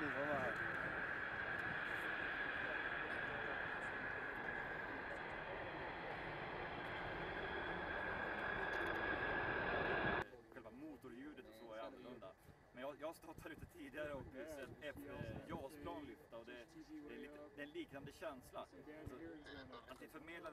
Själva motorljudet och så är annorlunda. Men jag har stått här ute tidigare och sett JAS-plan lyfta och det är en liknande känsla. Alltså, att det förmedlar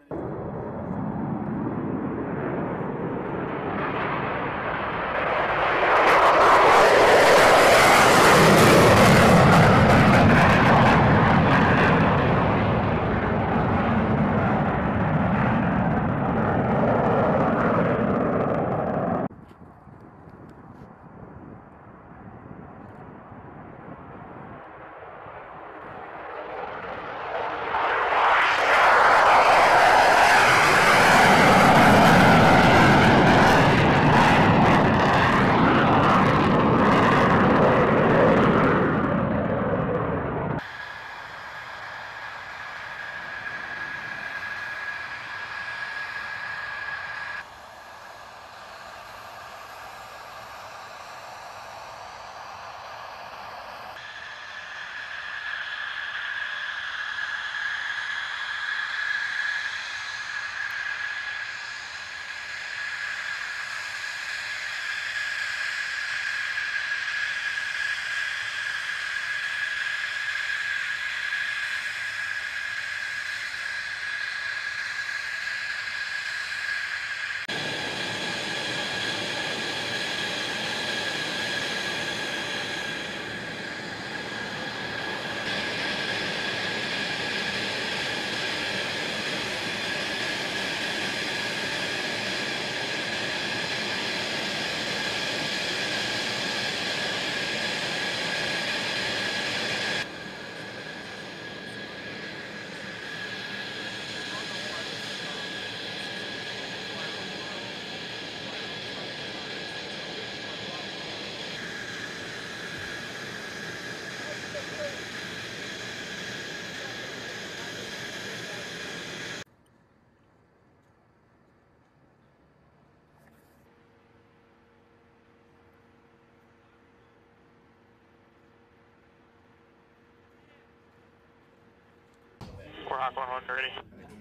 Warhawk 1-1 ready.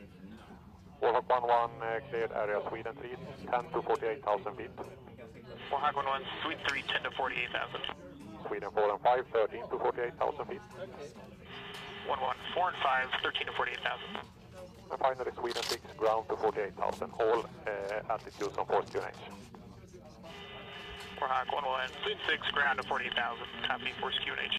Warhawk 1-1 cleared area Sweden 3, 10 to 48,000 feet. Warhawk 1-1, Sweden 3, 10 to 48,000. Sweden 4 and 5, 13 to 48,000 feet. 1-1, 4 and 5, 13 to 48,000. And finally Sweden 6, ground to 48,000, all altitudes on 4 QNH. Warhawk 1-1, Sweden 6, ground to 48,000, copy 4 QNH.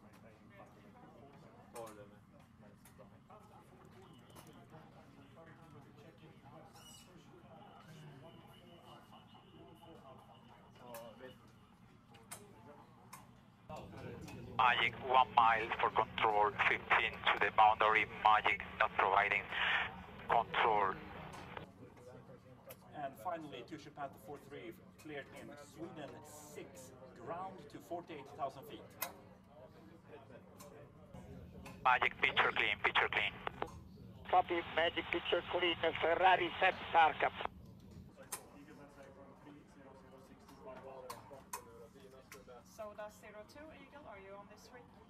Magic 1 mile for control, 15 to the boundary, Magic not providing control. And finally, Tusha Panther 4-3 cleared in Sweden 6, ground to 48,000 feet. Magic picture clean, picture clean. Copy, Magic picture clean, Ferrari set Sarkap. Soda 02 Eagle, are you on this street?